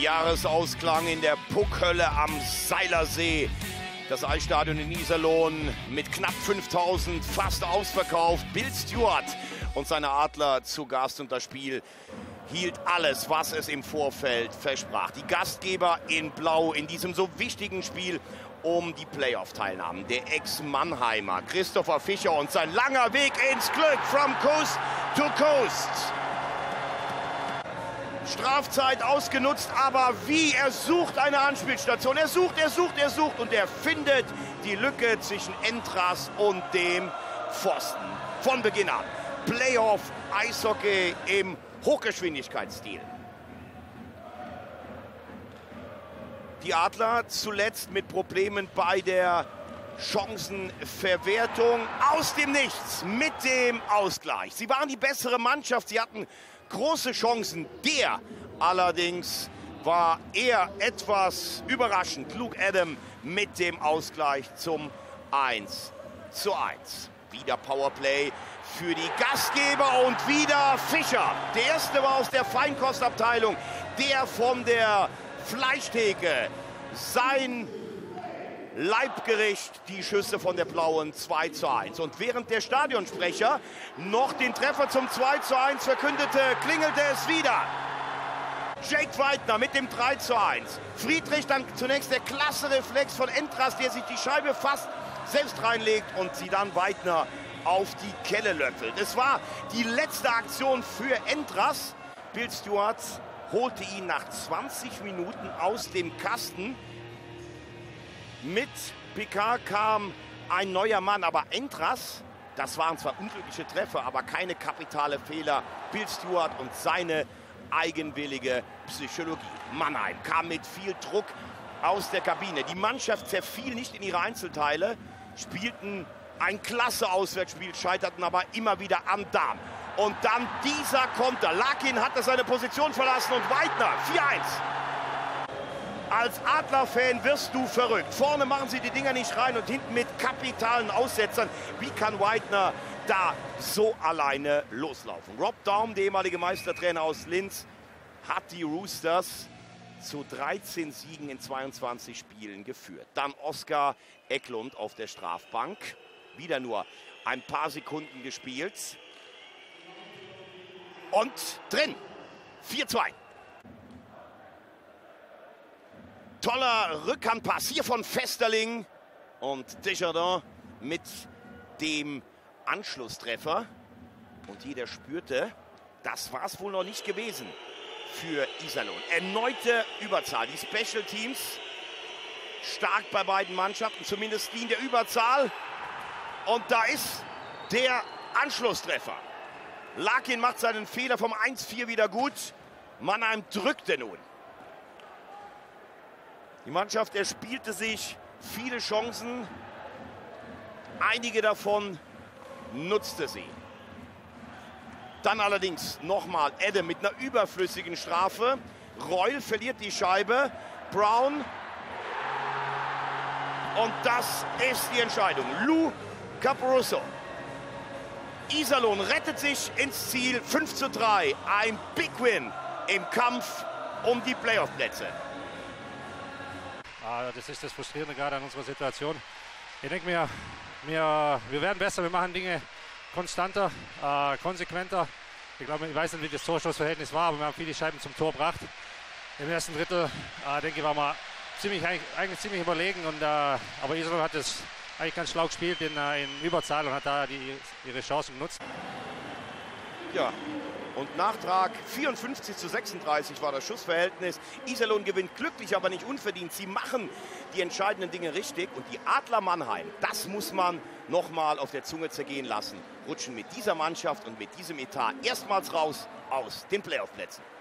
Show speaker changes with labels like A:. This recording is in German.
A: Jahresausklang in der Puckhölle am Seilersee. Das Eisstadion in Iserlohn mit knapp 5000 fast ausverkauft. Bill Stewart und seine Adler zu Gast, und das Spiel hielt alles, was es im Vorfeld versprach. Die Gastgeber in Blau in diesem so wichtigen Spiel um die Playoff-Teilnahme. Der Ex-Mannheimer Christopher Fischer und sein langer Weg ins Glück from coast to coast. Strafzeit ausgenutzt, aber wie, er sucht eine Anspielstation. Er sucht und er findet die Lücke zwischen Entras und dem Pfosten. Von Beginn an Playoff-Eishockey im Hochgeschwindigkeitsstil. Die Adler zuletzt mit Problemen bei der Chancenverwertung. Aus dem Nichts mit dem Ausgleich. Sie waren die bessere Mannschaft, sie hatten große Chancen. Der allerdings war eher etwas überraschend. Luke Adam mit dem Ausgleich zum 1:1. Wieder Powerplay für die Gastgeber und wieder Fischer. Der erste war aus der Feinkostabteilung, der von der Fleischtheke. Sein Leibgericht, die Schüsse von der Blauen 2:1. Und während der Stadionsprecher noch den Treffer zum 2:1 verkündete, klingelte es wieder. Jake Weidner mit dem 3:1. Friedrich dann zunächst der klasse Reflex von Entras, der sich die Scheibe fast selbst reinlegt und sie dann Weidner auf die Kelle löffelt. Es war die letzte Aktion für Entras. Bill Stewart holte ihn nach 20 Minuten aus dem Kasten. Mit Picard kam ein neuer Mann, aber Entras, das waren zwar unglückliche Treffer, aber keine kapitale Fehler. Bill Stewart und seine eigenwillige Psychologie. Mannheim kam mit viel Druck aus der Kabine. Die Mannschaft zerfiel nicht in ihre Einzelteile, spielten ein klasse Auswärtsspiel, scheiterten aber immer wieder am Darm. Und dann dieser Konter. Larkin hatte seine Position verlassen und Weidner 4:1. Als Adler-Fan wirst du verrückt. Vorne machen sie die Dinger nicht rein und hinten mit kapitalen Aussetzern. Wie kann Weidner da so alleine loslaufen? Rob Daum, der ehemalige Meistertrainer aus Linz, hat die Roosters zu 13 Siegen in 22 Spielen geführt. Dann Oskar Eklund auf der Strafbank. Wieder nur ein paar Sekunden gespielt. Und drin. 4:2. Toller Rückhandpass hier von Festerling. Und Desjardins mit dem Anschlusstreffer. Und jeder spürte, das war es wohl noch nicht gewesen für Iserlohn. Erneute Überzahl. Die Special Teams stark bei beiden Mannschaften, zumindest die in der Überzahl. Und da ist der Anschlusstreffer. Larkin macht seinen Fehler vom 1:4 wieder gut. Mannheim drückte nun. Die Mannschaft erspielte sich viele Chancen. Einige davon nutzte sie. Dann allerdings nochmal Adam mit einer überflüssigen Strafe. Reul verliert die Scheibe. Brown. Und das ist die Entscheidung. Lou Caporusso. Iserlohn rettet sich ins Ziel. 5:3. Ein Big Win im Kampf um die Playoff-Plätze.
B: Das ist das Frustrierende gerade an unserer Situation. Ich denke mir, wir werden besser, wir machen Dinge konstanter, konsequenter. Ich weiß nicht, wie das Torstoßverhältnis war, aber wir haben viele Scheiben zum Tor gebracht. Im ersten Drittel, denke ich, waren wir eigentlich ziemlich überlegen. Aber Iserlohn hat es eigentlich ganz schlau gespielt in Überzahl und hat da ihre Chancen genutzt.
A: Ja, und Nachtrag 54:36 war das Schussverhältnis. Iserlohn gewinnt glücklich, aber nicht unverdient. Sie machen die entscheidenden Dinge richtig. Und die Adler Mannheim, das muss man nochmal auf der Zunge zergehen lassen, rutschen mit dieser Mannschaft und mit diesem Etat erstmals raus aus den Playoff-Plätzen.